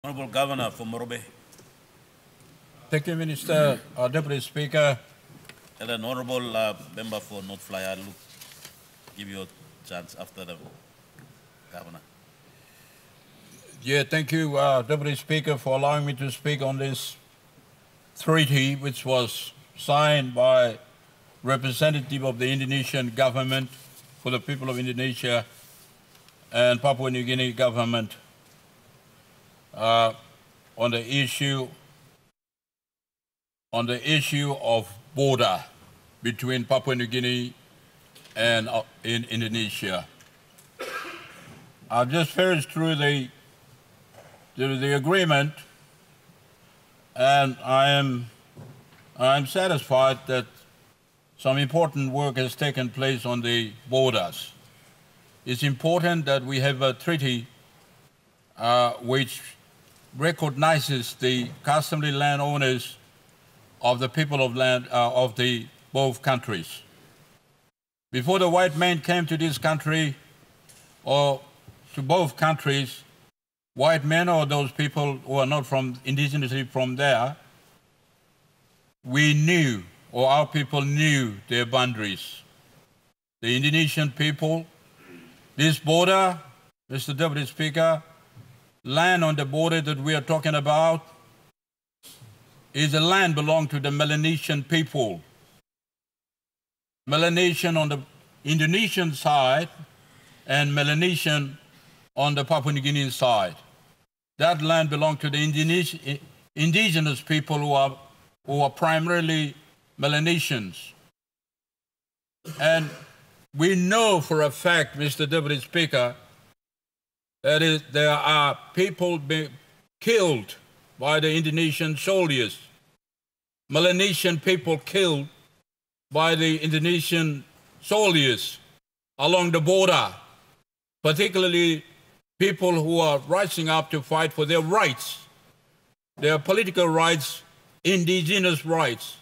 Honorable Governor for Morobe. Thank you, Minister, Deputy Speaker. And an honorable member for North Fly, I'll give you a chance after the Governor. Yeah, thank you, Deputy Speaker, for allowing me to speak on this treaty, which was signed by representative of the Indonesian government for the people of Indonesia and Papua New Guinea government on the issue of border between Papua New Guinea and in Indonesia. I've just finished through the agreement, and I am satisfied that some important work has taken place on the borders. It's important that we have a treaty which recognizes the customary landowners of the people of land of the both countries. Before the white man came to this country or to both countries, white men or those people who are not from indigenously from there, we knew, or our people knew, their boundaries. The Indonesian people, this border, Mr. Deputy Speaker, land on the border that we are talking about is a land belonging to the Melanesian people. Melanesian on the Indonesian side and Melanesian on the Papua New Guinean side. That land belongs to the indigenous people who are primarily Melanesians. And we know for a fact, Mr. Deputy Speaker, that there are people being killed by the Indonesian soldiers, Melanesian people killed by the Indonesian soldiers along the border, particularly people who are rising up to fight for their rights, their political rights, indigenous rights.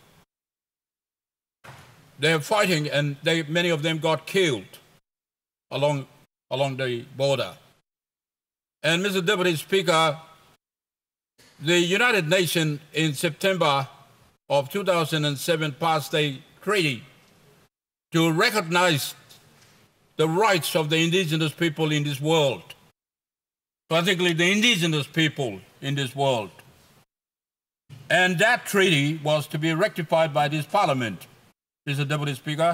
They're fighting, and many of them got killed along the border. And Mr. Deputy Speaker, the United Nations in September of 2007 passed a treaty to recognize the rights of the indigenous people in this world, particularly the indigenous people in this world. And that treaty was to be rectified by this Parliament, Mr. Deputy Speaker,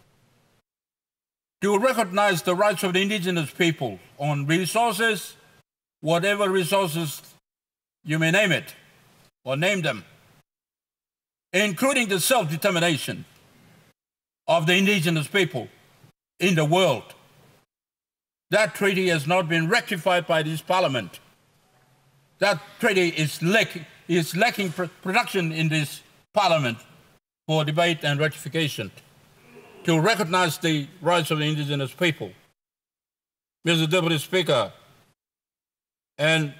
to recognize the rights of the indigenous people on resources, whatever resources you may name it, or name them, including the self-determination of the indigenous people in the world. That treaty has not been rectified by this Parliament. That treaty is lacking production in this Parliament for debate and ratification to recognize the rights of the indigenous people. Mr. Deputy Speaker, and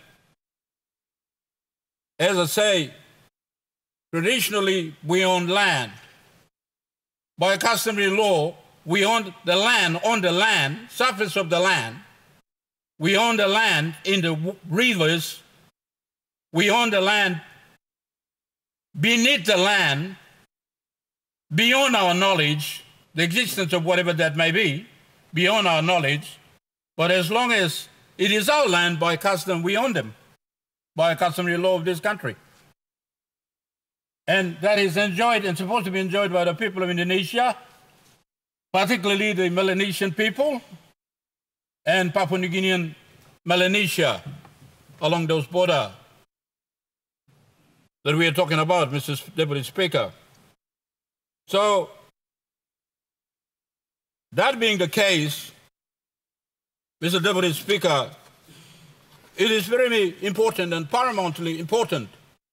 as I say, traditionally we own land. By customary law, we own the land on the land, surface of the land. We own the land in the rivers. We own the land beneath the land, beyond our knowledge, the existence of whatever that may be, beyond our knowledge. But as long as it is our land by custom, we own them, by customary law of this country. And that is enjoyed and supposed to be enjoyed by the people of Indonesia, particularly the Melanesian people and Papua New Guinean Melanesia along those borders that we are talking about, Mr. Deputy Speaker. So, that being the case, Mr. Deputy Speaker, it is very important and paramountly important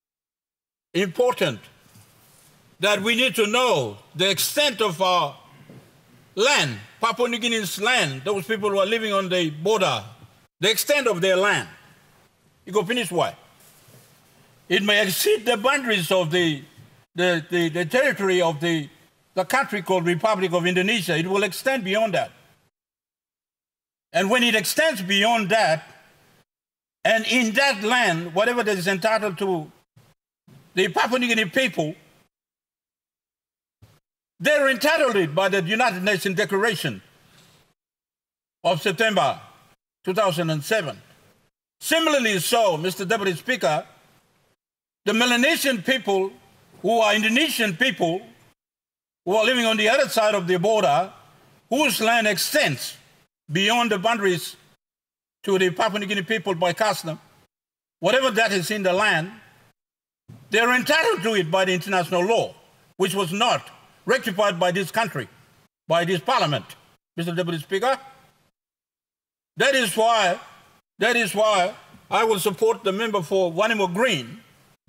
that we need to know the extent of our land, Papua New Guinea's land, those people who are living on the border, the extent of their land. You go finish why? It may exceed the boundaries of the territory of the country called Republic of Indonesia. It will extend beyond that. And when it extends beyond that, And in that land, whatever that is entitled to the Papua New Guinea people, they're entitled to it by the United Nations Declaration of September 2007. Similarly so, Mr. Deputy Speaker, the Melanesian people who are Indonesian people who are living on the other side of the border, whose land extends beyond the boundaries to the Papua New Guinea people by custom, whatever that is in the land, they're entitled to it by the international law, which was not rectified by this country, by this parliament, Mr. Deputy Speaker. That is why I will support the member for Vanimo Green,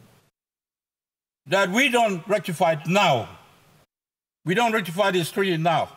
that we don't rectify it now. We don't rectify this treaty now.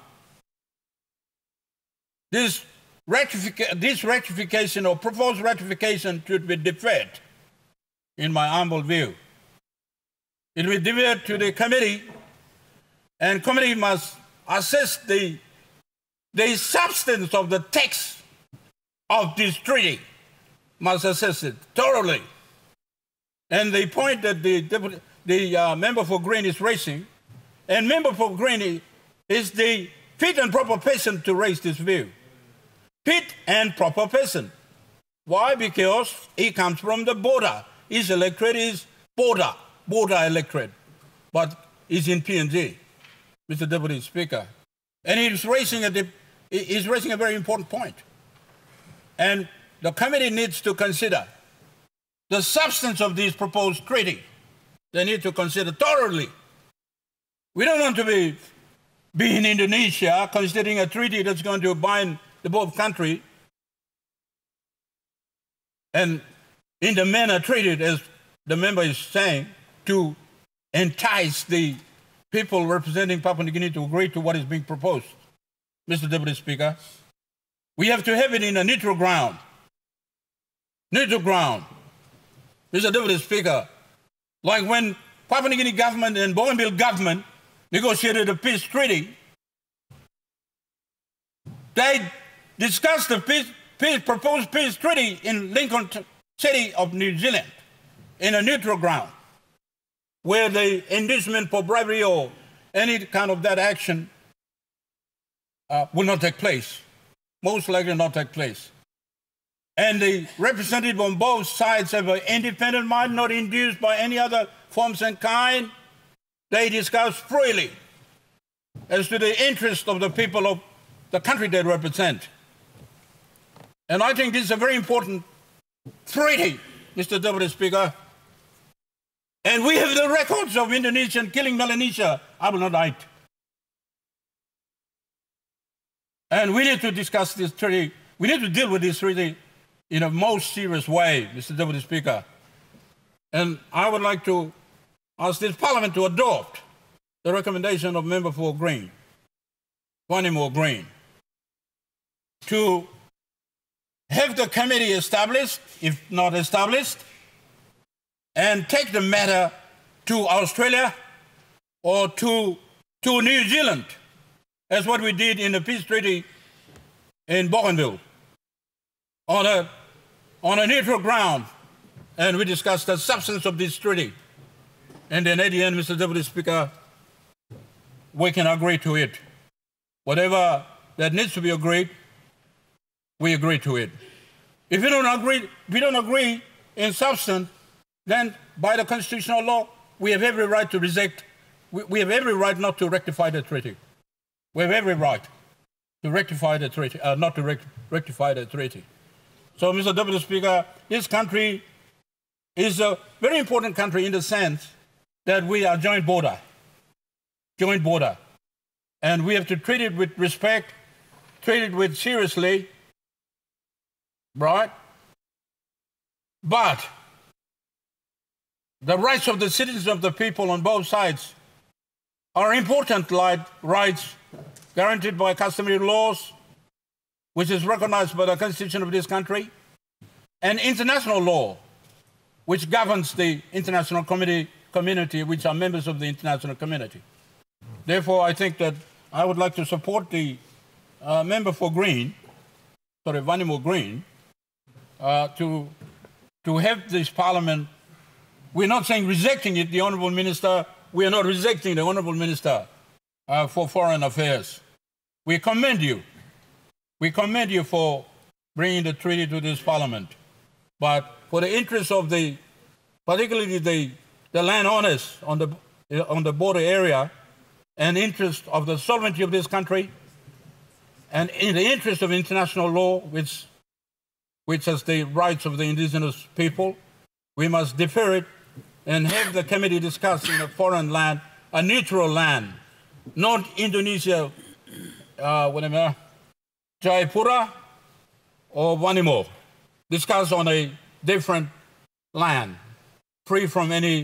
This ratification or proposed ratification should be deferred, in my humble view. It will be deferred to the committee, and committee must assess the substance of the text of this treaty, must assess it thoroughly. And the point that the member for Green is raising, and member for Green is the fit and proper person to raise this view. Fit and proper person. Why? Because he comes from the border. His electorate is border electorate, but he's in PNG, Mr. Deputy Speaker. And he's raising a very important point. And the committee needs to consider the substance of this proposed treaty. They need to consider thoroughly. We don't want to be in Indonesia considering a treaty that's going to bind the both countries and in the manner treated, as the member is saying, to entice the people representing Papua New Guinea to agree to what is being proposed. Mr. Deputy Speaker, we have to have it in a neutral ground. Neutral ground. Mr. Deputy Speaker, like when Papua New Guinea government and Bougainville government negotiated a peace treaty, they discussed the proposed peace treaty in Lincoln City of New Zealand in a neutral ground, where the inducement for bribery or any kind of that action will not take place, most likely not take place. And the representatives on both sides have an independent mind, not induced by any other forms and kind. They discuss freely as to the interest of the people of the country they represent. And I think this is a very important treaty, Mr. Deputy Speaker. And we have the records of Indonesian killing Melanesia. I will not hide. And we need to discuss this treaty. We need to deal with this treaty in a most serious way, Mr. Deputy Speaker. And I would like to ask this Parliament to adopt the recommendation of Member for Green, Vanimo Green, to have the committee established, if not established, and take the matter to Australia or to New Zealand, as what we did in the peace treaty in Bougainville, on a neutral ground, and we discussed the substance of this treaty. And then at the end, Mr. Deputy Speaker, we can agree to it. Whatever that needs to be agreed, we agree to it. If we don't agree in substance, then by the constitutional law, we have every right to reject. We have every right not to rectify the treaty. We have every right to rectify the treaty, not to rectify the treaty. So, Mr. Deputy Speaker, this country is a very important country in the sense that we are joint border, and we have to treat it with respect, treat it with seriously, right? But the rights of the citizens of the people on both sides are important rights guaranteed by customary laws, which is recognized by the Constitution of this country, and international law, which governs the international community, which are members of the international community. Therefore, I think that I would like to support the member for Vanimo Green, to to have this parliament. We're not saying rejecting it, the Honourable Minister. We are not rejecting the Honourable Minister for Foreign Affairs. We commend you. We commend you for bringing the treaty to this parliament. But for the interest of particularly the landowners on the border area, and interest of the sovereignty of this country, and in the interest of international law, which is the rights of the indigenous people, we must defer it and have the committee discuss in a foreign land, a neutral land, not Indonesia, Jayapura or Vanimo. Discuss on a different land, free from any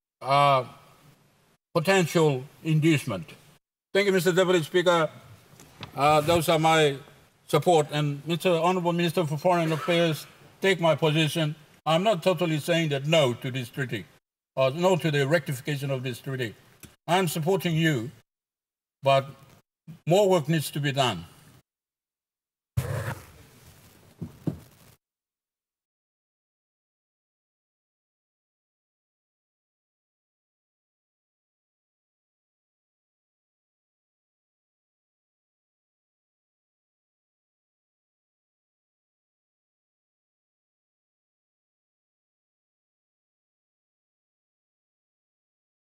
potential inducement. Thank you, Mr. Deputy Speaker. Those are my support. And Mr. Honourable Minister for Foreign Affairs, take my position. I'm not totally saying that no to this treaty, or no to the rectification of this treaty. I'm supporting you, but more work needs to be done.